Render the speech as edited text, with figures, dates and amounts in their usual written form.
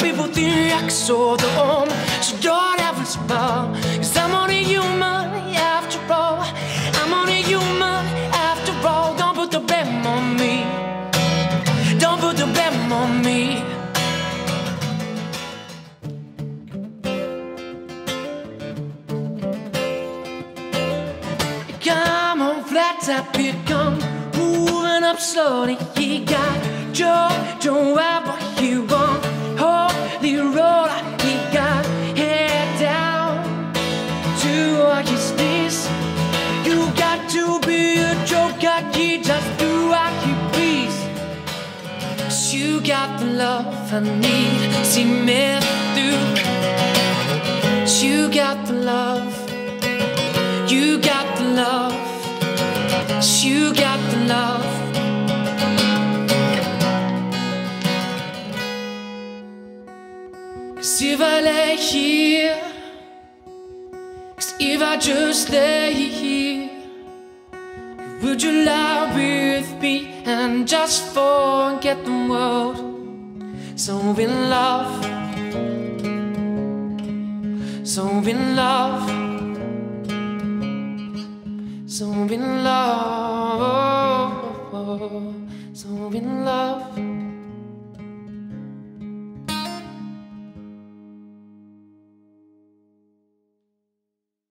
people think I can solve the home, so don't ever smile. Cause I'm only human after all. I'm only human after all. Don't put the blame on me. Don't put the blame on me. Come on, flat top, here come. Moving up slowly, he got Joe, what he want. Holy roller, he got head down to his knees. You got to be a joker, he just do what he please. 'Cause you got the love I need, see me through. 'Cause you got the love, you got the love. 'Cause you got the love. Cause if I lay here, cause if I just lay here, would you lie with me and just forget the world? So in love, so in love, so in love.